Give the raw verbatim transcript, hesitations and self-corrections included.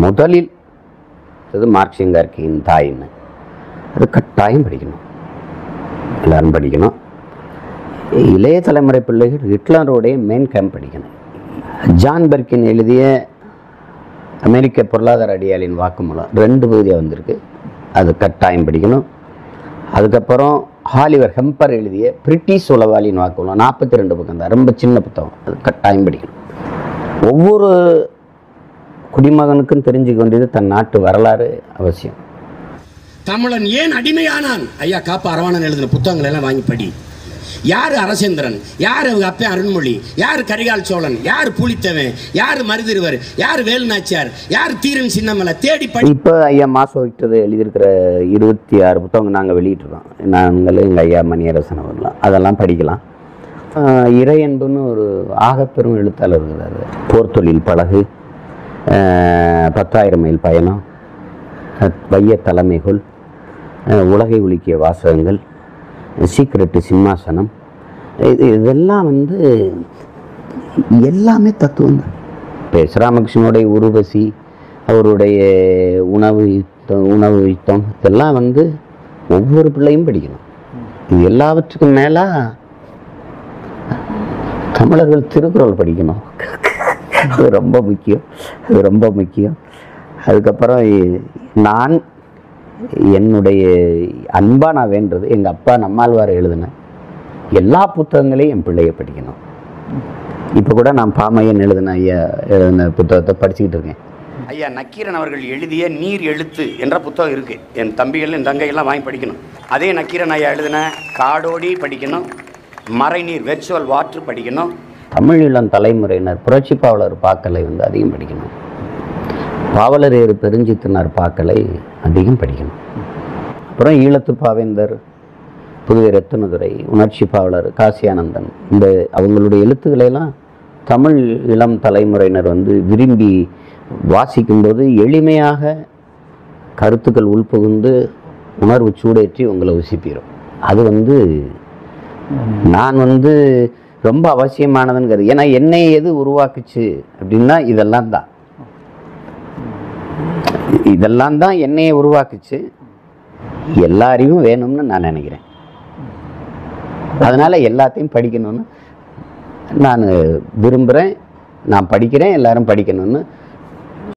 முதலில் அது மார்க்சியம் கார்கியின் தாயின்னு, அது கட்டாயம் படிக்கணும், எல்லாரும் படிக்கணும். இளைய தலைமுறை பிள்ளைகள் ஹிட்லருடைய மெயின் கேம்ப் படிக்கணும். ஜான் பெர்கின் எழுதிய அமெரிக்க பொருளாதார அடியாளின் வாக்குமூலம் ரெண்டு பகுதியாக வந்திருக்கு, அது கட்டாயம் படிக்கணும். அதுக்கப்புறம் ஹாலிவர் ஹெம்பர் எழுதிய பிரிட்டிஷ் உளவாளியின் வாக்குமூலம் நாற்பத்தி ரெண்டு பக்கம் தான், ரொம்ப சின்ன புத்தகம், அது கட்டாயம் படிக்கணும். ஒவ்வொரு குடிமகனுக்கும் தெரிஞ்சுக்க வேண்டியது தன் நாட்டு வரலாறு அவசியம். தமிழன் ஏன் அடிமையானான்? ஐயா காப்பா அரவாணன் எழுதின புத்தகங்கள் எல்லாம் வாங்கி படி. யார் அரசேந்திரன், யார் அவங்க அப்பே அருண்மொழி, யார் கரிகால் சோழன், யார் புலித்தேவன், யார் மருதிருவர், யார் வேலுநாச்சியார், யார் தீரன் சின்னமலை, தேடி படி. இப்போ ஐயா மாசு விட்டது எழுதியிருக்கிற இருபத்தி ஆறு புத்தகங்கள் நாங்கள் வெளியிட்டிருக்கோம். நாங்கள் எங்கள் ஐயா மணியரசன் அவர்களாம் அதெல்லாம் படிக்கலாம். இறை என்புன்னு ஒரு ஆகப்பெரும் எழுத்தாளர் இருக்கிறார். போர் தொழில் பழகு, பத்தாயிரம் மைல் பயணம், வைய தலைமைகள், உலகை உலுக்கிய வாசகங்கள், சீக்கிரட்டு சிம்மாசனம், இது இதெல்லாம் வந்து எல்லாமே தத்துவம் தான். இப்போ ஸ்ரீராமகிருஷ்ணனுடைய உருவசி, அவருடைய உணவு யுத்தம் உணவு யுத்தம் இதெல்லாம் வந்து ஒவ்வொரு பிள்ளையும் படிக்கணும். இது எல்லாவற்றுக்கும் மேலே தமிழர்கள் திருக்குறள் படிக்கணும், அது ரொம்ப முக்கியம், அது ரொம்ப முக்கியம். அதுக்கப்புறம் நான் என்னுடைய அன்பாக நான் வேண்டது, எங்கள் அப்பா நம்மாழ்வார் எழுதின எல்லா புத்தகங்களையும் என் பிள்ளையை படிக்கணும். இப்போ கூட நான் பாமையன் எழுதின ஐயா எழுதின புத்தகத்தை படிச்சுக்கிட்டு இருக்கேன். ஐயா நக்கீரன் அவர்கள் எழுதிய நீர் எழுத்து என்ற புத்தகம் இருக்குது, என் தம்பிகள் என் தங்கையெல்லாம் வாங்கி படிக்கணும். அதே நக்கீரன் ஐயா எழுதின காடோடி படிக்கணும், மறைநீர் வெர்ச்சுவல் வாட்ரு படிக்கணும். தமிழ் இளம் தலைமுறையினர் புரட்சி பாவலர் பாக்கலை வந்து அதிகம் படிக்கணும். பாவலர் ஏறு பெருஞ்சித்தினார் பாக்கலை அதிகம் படிக்கணும். அப்புறம் ஈழத்து பாவேந்தர், புதுவை ரத்தினதுரை, உணர்ச்சி பாவலர் காசியானந்தன், இந்த அவங்களுடைய எழுத்துக்களையெல்லாம் தமிழ் இளம் தலைமுறையினர் வந்து விரும்பி வாசிக்கும்போது எளிமையாக கருத்துக்கள் உள்புகுந்து உணர்வு சூடேற்றி உங்களை உசிப்பிடும். அது வந்து நான் வந்து ரொம்ப அவசியமானதுங்கிறது. ஏன்னா என்னை எது உருவாக்குச்சு அப்படின்னா இதெல்லாம் தான், இதெல்லாம் தான் என்னையை உருவாக்குச்சு. எல்லா அறிவும் வேணும்னு நான் நினைக்கிறேன். அதனால் எல்லாத்தையும் படிக்கணும்னு நான் விரும்புகிறேன், நான் படிக்கிறேன், எல்லாரும் படிக்கணும்னு